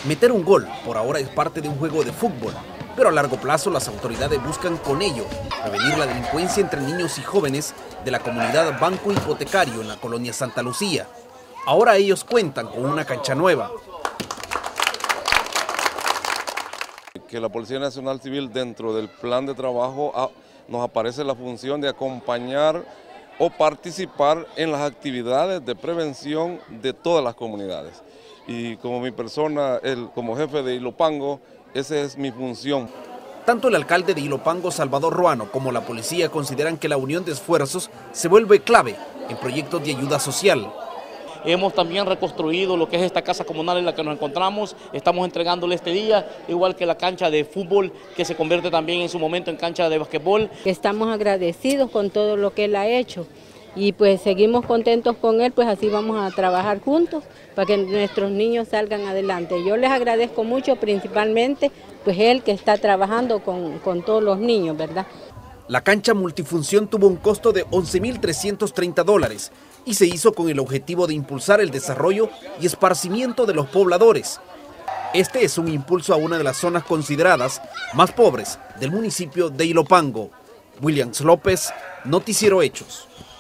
Meter un gol por ahora es parte de un juego de fútbol, pero a largo plazo las autoridades buscan con ello prevenir la delincuencia entre niños y jóvenes de la comunidad Banco Hipotecario en la colonia Santa Lucía. Ahora ellos cuentan con una cancha nueva. Que la Policía Nacional Civil dentro del plan de trabajo nos aparece la función de acompañar o participar en las actividades de prevención de todas las comunidades. Y como mi persona, como jefe de Ilopango, esa es mi función. Tanto el alcalde de Ilopango, Salvador Ruano, como la policía consideran que la unión de esfuerzos se vuelve clave en proyectos de ayuda social. Hemos también reconstruido lo que es esta casa comunal en la que nos encontramos, estamos entregándole este día, igual que la cancha de fútbol que se convierte también en su momento en cancha de basquetbol. Estamos agradecidos con todo lo que él ha hecho y pues seguimos contentos con él, pues así vamos a trabajar juntos para que nuestros niños salgan adelante. Yo les agradezco mucho, principalmente pues él que está trabajando con todos los niños, ¿verdad? La cancha multifunción tuvo un costo de $11.330 y se hizo con el objetivo de impulsar el desarrollo y esparcimiento de los pobladores. Este es un impulso a una de las zonas consideradas más pobres del municipio de Ilopango. Williams López, Noticiero Hechos.